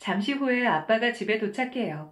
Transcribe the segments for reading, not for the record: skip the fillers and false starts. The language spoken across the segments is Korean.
잠시 후에 아빠가 집에 도착해요.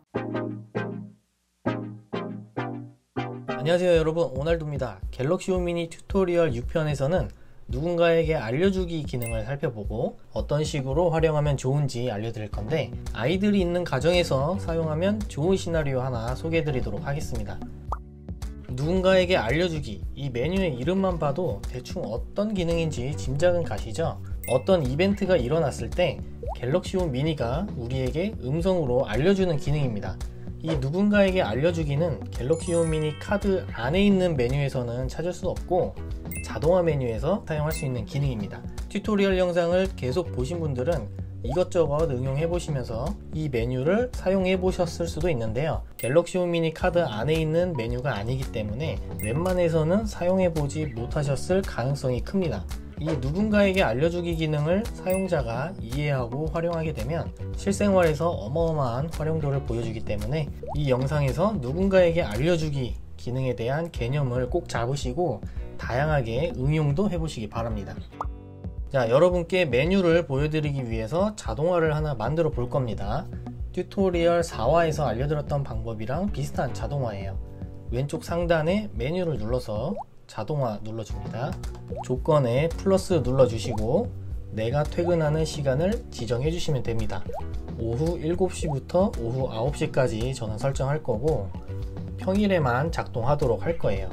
안녕하세요 여러분, 오날도입니다. 갤럭시 홈 미니 튜토리얼 6편에서는 누군가에게 알려주기 기능을 살펴보고 어떤 식으로 활용하면 좋은지 알려드릴 건데, 아이들이 있는 가정에서 사용하면 좋은 시나리오 하나 소개해 드리도록 하겠습니다. 누군가에게 알려주기, 이 메뉴의 이름만 봐도 대충 어떤 기능인지 짐작은 가시죠? 어떤 이벤트가 일어났을 때 갤럭시 홈 미니가 우리에게 음성으로 알려주는 기능입니다. 이 누군가에게 알려주기는 갤럭시 홈 미니 카드 안에 있는 메뉴에서는 찾을 수 없고 자동화 메뉴에서 사용할 수 있는 기능입니다. 튜토리얼 영상을 계속 보신 분들은 이것저것 응용해 보시면서 이 메뉴를 사용해 보셨을 수도 있는데요, 갤럭시 홈 미니 카드 안에 있는 메뉴가 아니기 때문에 웬만해서는 사용해 보지 못하셨을 가능성이 큽니다. 이 누군가에게 알려주기 기능을 사용자가 이해하고 활용하게 되면 실생활에서 어마어마한 활용도를 보여주기 때문에 이 영상에서 누군가에게 알려주기 기능에 대한 개념을 꼭 잡으시고 다양하게 응용도 해보시기 바랍니다. 자, 여러분께 메뉴를 보여드리기 위해서 자동화를 하나 만들어 볼 겁니다. 튜토리얼 4화에서 알려드렸던 방법이랑 비슷한 자동화예요. 왼쪽 상단에 메뉴를 눌러서 자동화 눌러줍니다. 조건에 플러스 눌러주시고 내가 퇴근하는 시간을 지정해 주시면 됩니다. 오후 7시부터 오후 9시까지 저는 설정할 거고 평일에만 작동하도록 할 거예요.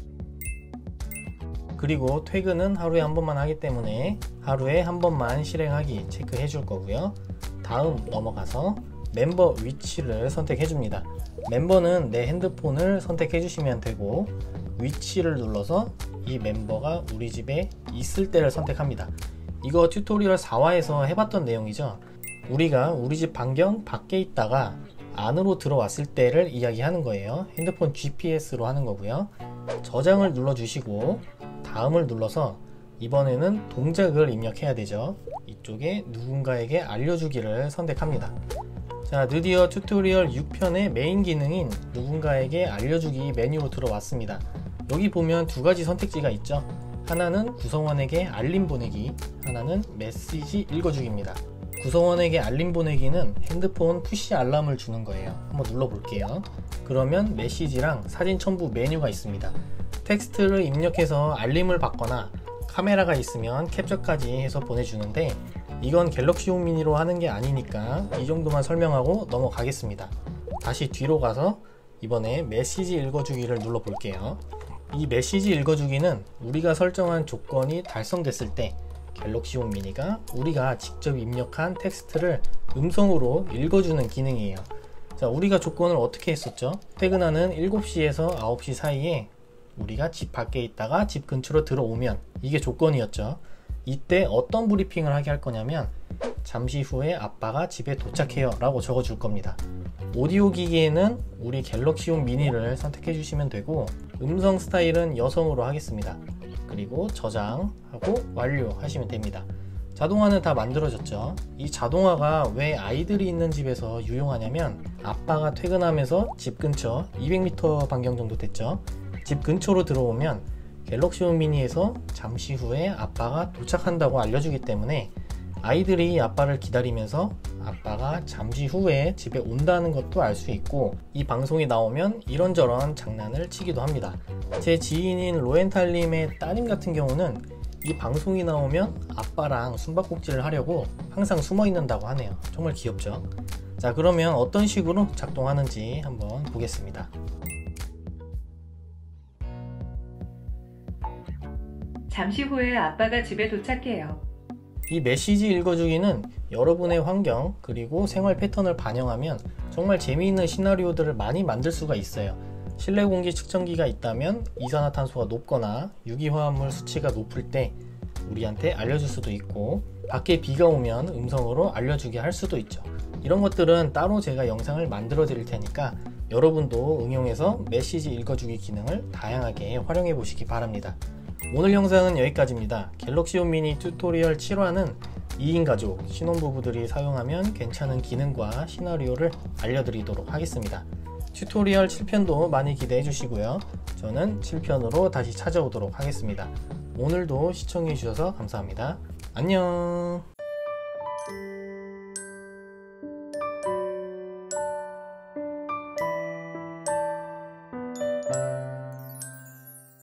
그리고 퇴근은 하루에 한 번만 하기 때문에 하루에 한 번만 실행하기 체크해 줄 거고요. 다음 넘어가서 멤버 위치를 선택해 줍니다. 멤버는 내 핸드폰을 선택해 주시면 되고 위치를 눌러서 이 멤버가 우리 집에 있을 때를 선택합니다. 이거 튜토리얼 4화에서 해봤던 내용이죠. 우리가 우리 집 반경 밖에 있다가 안으로 들어왔을 때를 이야기하는 거예요. 핸드폰 GPS로 하는 거고요. 저장을 눌러주시고 다음을 눌러서 이번에는 동작을 입력해야 되죠. 이쪽에 누군가에게 알려주기를 선택합니다. 자, 드디어 튜토리얼 6편의 메인 기능인 누군가에게 알려주기 메뉴로 들어왔습니다. 여기 보면 두 가지 선택지가 있죠. 하나는 구성원에게 알림 보내기, 하나는 메시지 읽어주기입니다. 구성원에게 알림 보내기는 핸드폰 푸시 알람을 주는 거예요. 한번 눌러볼게요. 그러면 메시지랑 사진 첨부 메뉴가 있습니다. 텍스트를 입력해서 알림을 받거나 카메라가 있으면 캡처까지 해서 보내주는데 이건 갤럭시 홈 미니로 하는 게 아니니까 이 정도만 설명하고 넘어가겠습니다. 다시 뒤로 가서 이번에 메시지 읽어주기를 눌러 볼게요. 이 메시지 읽어주기는 우리가 설정한 조건이 달성됐을 때 갤럭시 홈 미니가 우리가 직접 입력한 텍스트를 음성으로 읽어주는 기능이에요. 자, 우리가 조건을 어떻게 했었죠? 퇴근하는 7시에서 9시 사이에 우리가 집 밖에 있다가 집 근처로 들어오면, 이게 조건이었죠. 이때 어떤 브리핑을 하게 할 거냐면 잠시 후에 아빠가 집에 도착해요 라고 적어 줄 겁니다. 오디오 기기에는 우리 갤럭시 홈 미니를 선택해 주시면 되고 음성 스타일은 여성으로 하겠습니다. 그리고 저장하고 완료 하시면 됩니다. 자동화는 다 만들어졌죠. 이 자동화가 왜 아이들이 있는 집에서 유용하냐면 아빠가 퇴근하면서 집 근처 200m 반경 정도 됐죠. 집 근처로 들어오면 갤럭시 홈 미니에서 잠시 후에 아빠가 도착한다고 알려주기 때문에 아이들이 아빠를 기다리면서 아빠가 잠시 후에 집에 온다는 것도 알 수 있고, 이 방송이 나오면 이런저런 장난을 치기도 합니다. 제 지인인 로엔탈님의 따님 같은 경우는 이 방송이 나오면 아빠랑 숨바꼭질을 하려고 항상 숨어 있는다고 하네요. 정말 귀엽죠? 자, 그러면 어떤 식으로 작동하는지 한번 보겠습니다. 잠시 후에 아빠가 집에 도착해요. 이 메시지 읽어주기는 여러분의 환경 그리고 생활 패턴을 반영하면 정말 재미있는 시나리오들을 많이 만들 수가 있어요. 실내 공기 측정기가 있다면 이산화탄소가 높거나 유기화합물 수치가 높을 때 우리한테 알려줄 수도 있고, 밖에 비가 오면 음성으로 알려주게 할 수도 있죠. 이런 것들은 따로 제가 영상을 만들어 드릴 테니까 여러분도 응용해서 메시지 읽어주기 기능을 다양하게 활용해 보시기 바랍니다. 오늘 영상은 여기까지입니다. 갤럭시 홈 미니 튜토리얼 7화는 2인 가족, 신혼부부들이 사용하면 괜찮은 기능과 시나리오를 알려드리도록 하겠습니다. 튜토리얼 7편도 많이 기대해 주시고요. 저는 7편으로 다시 찾아오도록 하겠습니다. 오늘도 시청해 주셔서 감사합니다. 안녕.